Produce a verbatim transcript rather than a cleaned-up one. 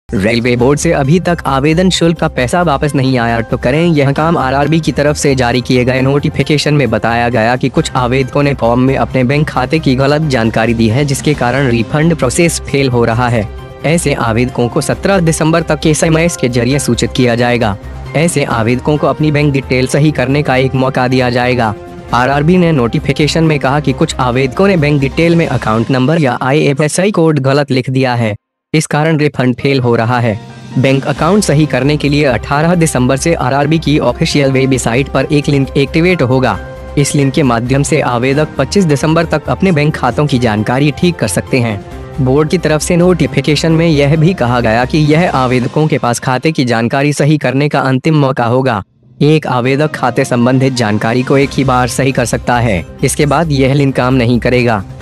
Railway board से अभी तक आवेदन शुल्क का पैसा वापस नहीं आया तो करें यह काम। आरआरबी की तरफ से जारी किए गए नोटिफिकेशन में बताया गया कि कुछ आवेदकों ने फॉर्म में अपने बैंक खाते की गलत जानकारी दी है, जिसके कारण रिफंड प्रोसेस फेल हो रहा है। ऐसे आवेदकों को सत्रह दिसंबर तक एसएमएस के जरिए सूचित किया जाएगा। ऐसे आवेदकों को अपनी बैंक डिटेल सही करने का एक मौका दिया जाएगा। आरआरबी ने नोटिफिकेशन में कहा कि कुछ आवेदकों ने बैंक डिटेल में अकाउंट नंबर या आईएफएससी कोड गलत लिख दिया है, इस कारण रिफंड फेल हो रहा है। बैंक अकाउंट सही करने के लिए अठारह दिसंबर से आरआरबी की ऑफिशियल वेबसाइट पर एक लिंक एक्टिवेट होगा। इस लिंक के माध्यम से आवेदक पच्चीस दिसंबर तक अपने बैंक खातों की जानकारी ठीक कर सकते हैं। बोर्ड की तरफ से नोटिफिकेशन में यह भी कहा गया कि यह आवेदकों के पास खाते की जानकारी सही करने का अंतिम मौका होगा। एक आवेदक खाते संबंधित जानकारी को एक ही बार सही कर सकता है, इसके बाद यह लिंक काम नहीं करेगा।